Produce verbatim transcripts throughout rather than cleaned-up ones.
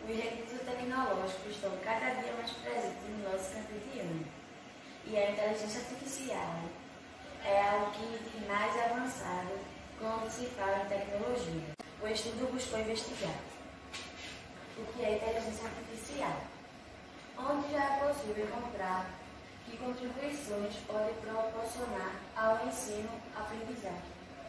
Os recursos tecnológicos estão cada dia mais presentes no nosso cotidiano. E a inteligência artificial é algo que de mais avançado quando se fala em tecnologia. O estudo buscou investigar o que é inteligência artificial, onde já é possível encontrar que contribuições podem proporcionar ao ensino-aprendizagem.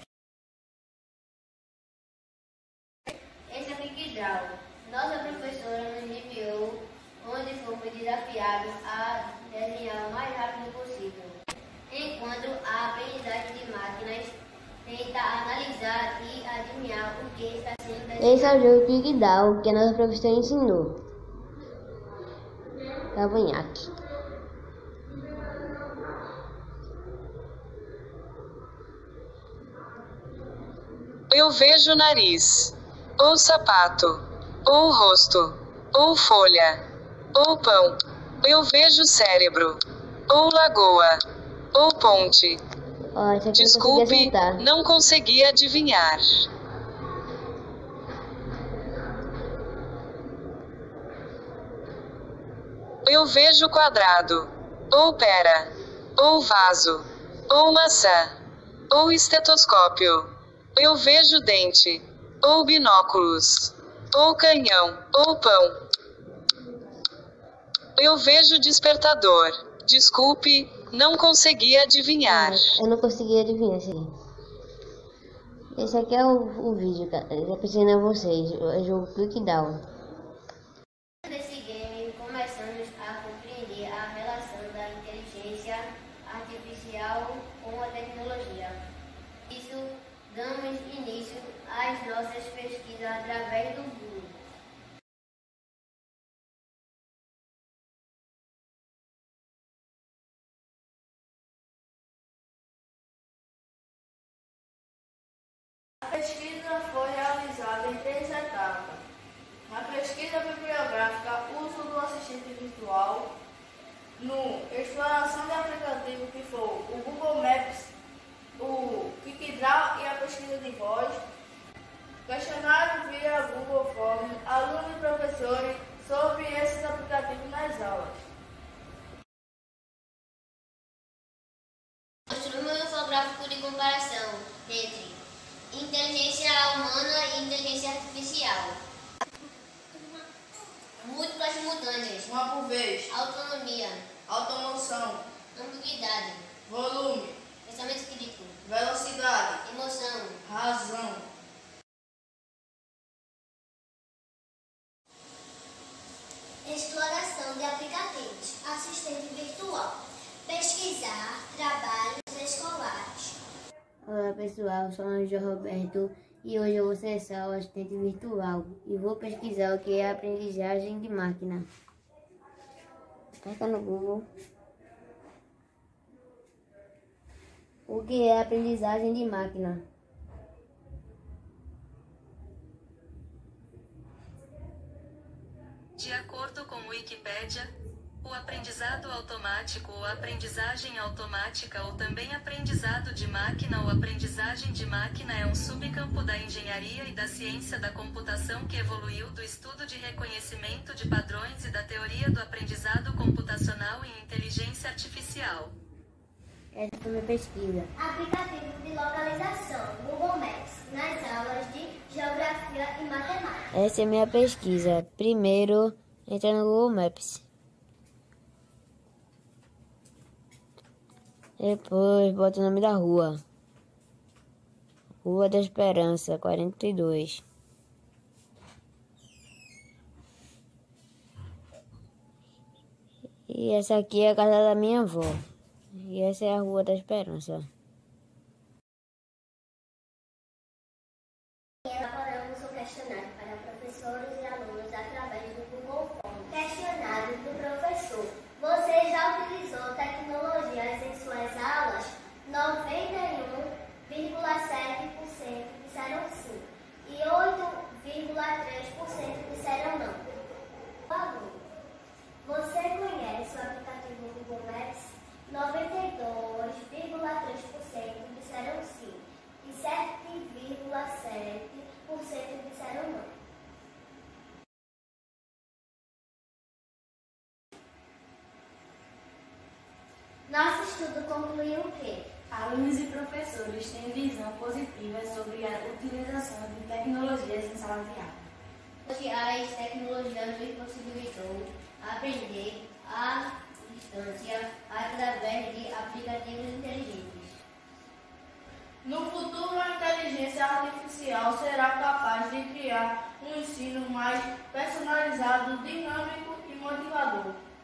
Esse é o Kikidraw. Nossa professora nos enviou onde fomos desafiados a desenhar o mais rápido possível, enquanto a aprendizagem de máquinas tenta analisar e adivinhar o que está sendo desenhado. Esse é o jogo Kikidraw que a nossa professora ensinou. Cavanhaque. Eu vejo o nariz, ou sapato, ou rosto, ou folha, ou pão. Eu vejo cérebro, ou lagoa, ou ponte. Oh, Desculpe, não consegui adivinhar. Eu vejo quadrado, ou pera, ou vaso, ou maçã, ou estetoscópio. Eu vejo dente, ou binóculos, ou canhão, ou pão. Eu vejo despertador. Desculpe, não consegui adivinhar. Eu não consegui adivinhar esse aí. Esse aqui é o, o vídeo, cara. Eu já pensei a vocês. É o jogo Kikidraw. Nesse game começamos a compreender a relação da inteligência artificial com a tecnologia. Isso damos início às nossas pesquisas através do Google. A pesquisa foi realizada em três etapas. Na pesquisa bibliográfica, uso do assistente virtual. No exploração de aplicativo, que foi o Google Maps, o Kikidraw e a pesquisa de voz. Questionário via Google Forms, alunos e professores sobre esses aplicativos nas aulas. Construímos um infográfico de comparação entre inteligência humana e inteligência artificial. Múltiplas simultâneas. Uma por vez. Autonomia. Automoção. Ambiguidade. Volume. Pensamento crítico. Velocidade. Emoção. Razão. Exploração de aplicativos, assistente virtual, pesquisar trabalhos escolares. Olá pessoal, sou o João Roberto e hoje eu vou ser o assistente virtual e vou pesquisar o que é aprendizagem de máquina. Aperta no Google. O que é aprendizagem de máquina? De acordo com Wikipédia, o aprendizado automático ou aprendizagem automática ou também aprendizado de máquina ou aprendizagem de máquina é um subcampo da engenharia e da ciência da computação que evoluiu do estudo de reconhecimento de padrões e da teoria do aprendizado computacional em inteligência artificial. Essa foi minha pesquisa. Aplicativo de localização, Google Maps, nas aulas de Geografia e Matemática. Essa é minha pesquisa. Primeiro, entra no Google Maps. Depois, bota o nome da rua. Rua da Esperança, quarenta e dois. E essa aqui é a casa da minha avó. E essa é a Rua da Esperança. Elaboramos um questionário para professores e alunos através do Google Forms. Questionário do professor. Você já utilizou tecnologias em suas aulas? noventa e um vírgula sete por cento disseram sim e oito vírgula três por cento disseram não. Aluno, você conhece o aplicativo Google Maps? noventa e dois vírgula três por cento disseram sim e sete vírgula sete por cento disseram não. concluiu o quê? Alunos e professores têm visão positiva sobre a utilização de tecnologias em sala de aula. Hoje as tecnologias nos possibilitou aprender à distância através de aplicativos inteligentes. No futuro, a inteligência artificial será capaz de criar um ensino mais personalizado, dinâmico e motivador.